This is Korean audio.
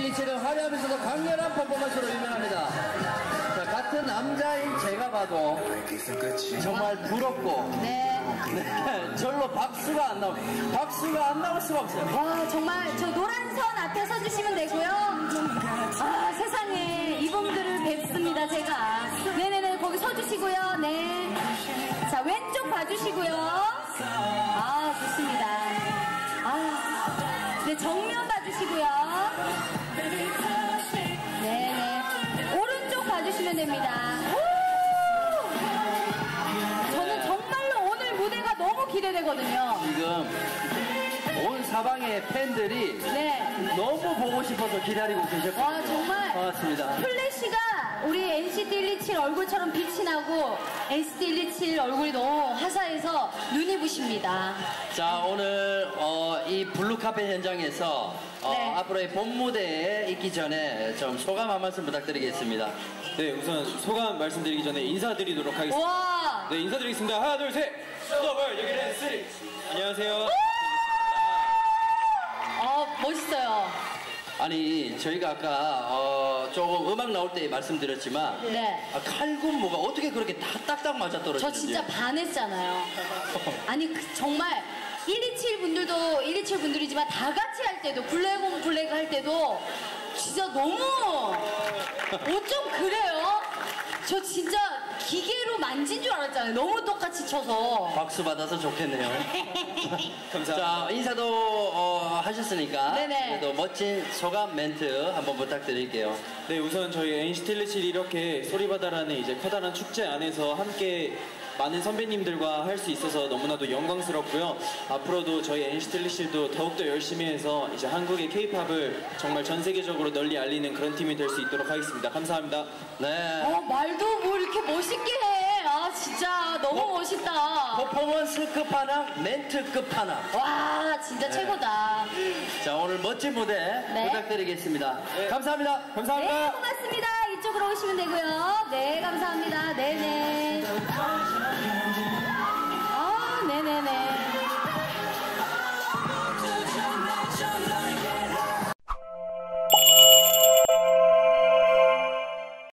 NCT127은 화려하면서도 강렬한 퍼포먼스로 유명합니다. 자, 같은 남자인 제가 봐도 정말 부럽고 네, 절로 박수가 안 나올 수가 없어요. 와, 정말 저 노란 선 앞에 서주시면 되고요. 아, 세상에 이분들을 뵙습니다, 제가. 네네네, 거기 서주시고요. 네. 자, 왼쪽 봐주시고요. 아, 좋습니다. 아, 네, 정면 봐주시고요. 네네. 오른쪽 봐주시면 됩니다. 저는 정말로 오늘 무대가 너무 기대되거든요. 지금 온 사방의 팬들이 너무 보고 싶어서 기다리고 계셨거든요. 와, 정말 반갑습니다. 플래시가 우리 NCT127 얼굴처럼 빛이 나고 NCT127 얼굴이 너무 화사해서 눈이 부십니다. 자, 오늘 이 블루카펫 현장에서 앞으로의 본 무대에 있기 전에 좀 소감 한 말씀 부탁드리겠습니다. 네, 우선 소감 말씀드리기 전에 인사드리도록 하겠습니다. 와. 네, 인사드리겠습니다. 하나, 둘, 셋. 더블 여기는 쓰리. 안녕하세요. 멋있어요. 아니, 저희가 아까 조금 음악 나올 때 말씀드렸지만 칼군무가 어떻게 그렇게 다 딱딱 맞아 떨어지는지 저 진짜 반했잖아요. 아니, 정말 127 분들도 127 분들이지만 다 같이 할 때도 블랙 온 블랙 할 때도 진짜 너무 어쩜 그래요? 저 진짜 기계로 만진 줄 알았잖아요. 너무 똑같이 쳐서. 박수 받아서 좋겠네요. 감사합니다. 자, 인사도 하셨으니까 네네. 그래도 멋진 소감 멘트 한번 부탁드릴게요. 네, 우선 저희 NCT127 이렇게 소리바다라는 이제 커다란 축제 안에서 함께 많은 선배님들과 할 수 있어서 너무나도 영광스럽고요. 앞으로도 저희 NCT127도 더욱더 열심히 해서 이제 한국의 K-팝을 정말 전 세계적으로 널리 알리는 그런 팀이 될 수 있도록 하겠습니다. 감사합니다. 네. 말도 뭐 이렇게 멋있게 해. 아, 진짜 너무 멋있다. 퍼포먼스 끝판왕, 멘트 끝판왕. 와, 진짜 최고다. 자, 오늘 멋진 무대 부탁드리겠습니다. 네. 감사합니다. 감사합니다. 네, 고맙습니다. 이쪽으로 오시면 되고요. 네, 감사합니다. 네네. 네네네.